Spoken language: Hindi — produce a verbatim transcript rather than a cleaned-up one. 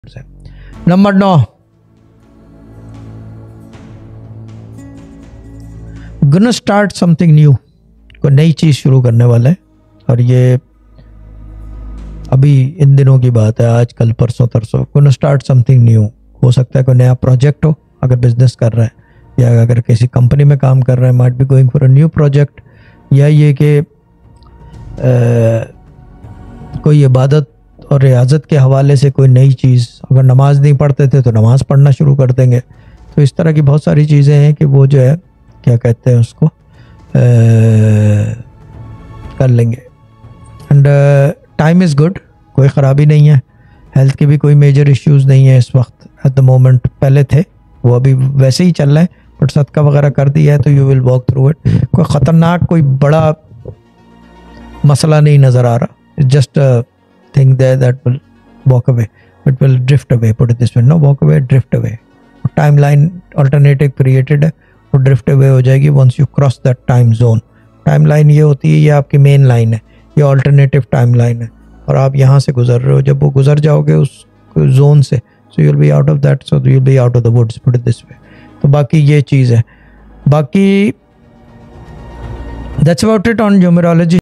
नंबर नौ, gonna start something new, कोई नई चीज शुरू करने वाला है। और ये अभी इन दिनों की बात है, आज कल परसों तरसों। gonna start something new, हो सकता है कोई नया प्रोजेक्ट हो, अगर बिजनेस कर रहा है या अगर किसी कंपनी में काम कर रहा है, might be going for a new project, या ये कि कोई इबादत और रियाजत के हवाले से कोई नई चीज़, अगर नमाज नहीं पढ़ते थे तो नमाज पढ़ना शुरू कर देंगे। तो इस तरह की बहुत सारी चीज़ें हैं कि वो जो है क्या कहते हैं उसको आ, कर लेंगे। एंड टाइम इज़ गुड, कोई ख़राबी नहीं है, हेल्थ के भी कोई मेजर इश्यूज़ नहीं है इस वक्त एट द मोमेंट। पहले थे, वो अभी वैसे ही चल रहा है, बट सदका वगैरह कर दिया है तो you will walk through it. कोई ख़तरनाक कोई बड़ा मसला नहीं नज़र आ रहा, just thing there that will walk away, it will drift away, put it this way, no walk away, drift away। timeline alternative created है, वो drift away हो जाएगी once you cross that time zone। timeline ये होती है, ये आपकी main line है, ये alternative timeline है, और आप यहाँ से गुजर रहे हो। जब वो गुजर जाओगे उस zone से, so you'll be out of that, so you'll be out of the woods, put it this way। तो बाकी ये चीज़ है। बाकी that's about it on numerology।